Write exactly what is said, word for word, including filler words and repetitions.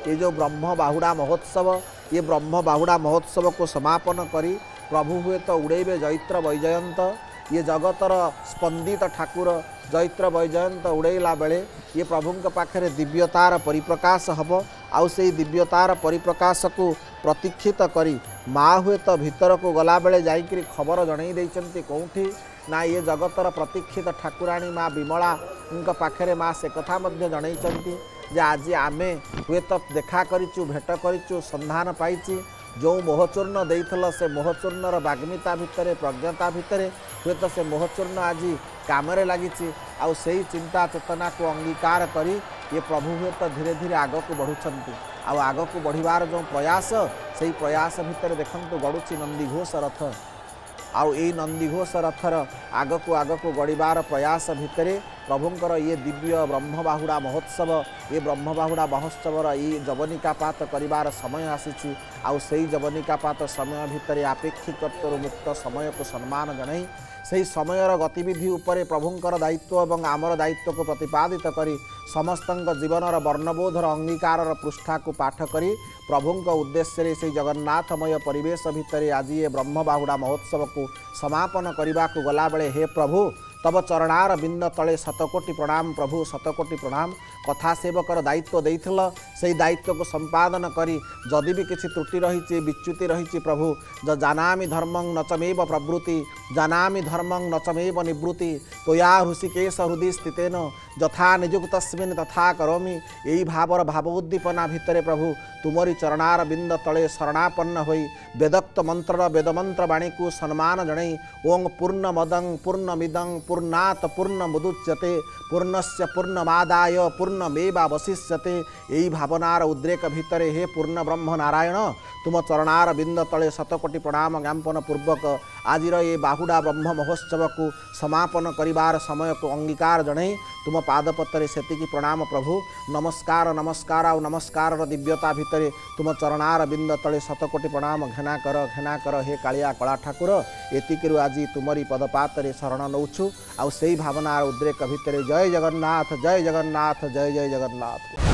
ये जो ब्रह्म बाहुड़ा महोत्सव ये ब्रह्म बाहुड़ा महोत्सव को समापन करी प्रभु हुए तो उड़ेबे जैत्र वैजयंत ये जगतर स्पंदित ठाकुर जैत्र वैजयंत उड़ेला बेले ये प्रभु पाखे दिव्यतार परिप्रकाश हम आउ से दिव्यतार परिप्रकाश को प्रतीक्षित करी माँ हुए तो भीतर को गला बेले जाइकरी खबर जणई देइचंती कौठी ना ये जगतर प्रतीक्षित ठाकुराणी माँ विमला उनका पाखे माँ से कथा मध्य जनईचंती जे आज आमे हुए तो देखा करिचु भेट करिचु संधान पाइछि जो मोहचूर्ण देइथल से मोहचूर्णर बाग्मिता भितर प्रज्ञता भितर हुए तो से मोहचूर्ण आज कामरे लगी आउ से चिंता चेतना को अंगीकार करी ये प्रभु हुए तो धीरे धीरे आग को बढ़ुंट आउ आग को बढ़िबार जो प्रयास से प्रयास भितर देखंतु गड़ुची नंदीघोष रथ आउ यही नंदीघोष रथर आग को आग को गड़िबार प्रयास भितर प्रभुंकर ये दिव्य ब्रह्म बाहुड़ा महोत्सव ये ब्रह्म बाहुड़ा महोत्सवर ये जवनिकापात करिबार समय आसी आउ से जवनिकापात समय भितर अपेक्षिकत्व मुक्त समय को सम्मान जनाई से समयर गतिविधि उपरे प्रभुंकर दायित्व एवं आमर दायित्व को प्रतिपादित करी समस्त जीवनर वर्णबोधर अंगीकार पृष्ठा को पाठ करी प्रभुंक उद्देश्य से जगन्नाथमय परिवेश भितर आज ये ब्रह्म बाहुड़ा महोत्सव को समापन करने को गला बेले हे प्रभु तब चरणार बिंद तले शतकोटी प्रणाम प्रभु शतकोटी प्रणाम कथा सेवकर दायित्व देइथिल से दायित्व को संपादन करी जदि भी किसी त्रुटि रही विच्युति रही प्रभु ज जानामि धर्मं नचमेव प्रवृत्ति जानामि धर्मं नचमेव निवृत्ति तोया हृषिकेश हृदय स्थितेन यथा निजुक्तस्मिन् तथा करोमि यही भावर भावोद्दीपना भितर प्रभु तुमरी चरणार बिंद तले शरणापन्न होई वेदक्त मंत्र वेदमंत्र वाणी को सम्मान जणई ओं पूर्ण मदं पूर्ण मिदं पूर्णात पूर्ण मुदुच्यते पूर्णस्य पूर्णमादाय पूर्णमेवावशिष्यते यही भावनार उद्रेक भितर हे पूर्ण ब्रह्म नारायण तुम चरणार बिंद तले शतकोटी प्रणाम ज्ञापन पूर्वक आज ये बाहुड़ा ब्रह्म महोत्सव को समापन करिबार समय को अंगीकार जणई तुम पादपत्रे सेतिकी प्रणाम प्रभु नमस्कार नमस्कार आ नमस्कार दिव्यता भितर तुम चरणार बिंद तले शतकोटी प्रणाम घेना कर घेना कर हे कालिया कला ठाकुर एतिकरु आज तुमरी पदपातरे शरण नौछु आउ से भावनार उद्रेक भितर जय जगन्नाथ जय जगन्नाथ जय जय जगन्नाथ।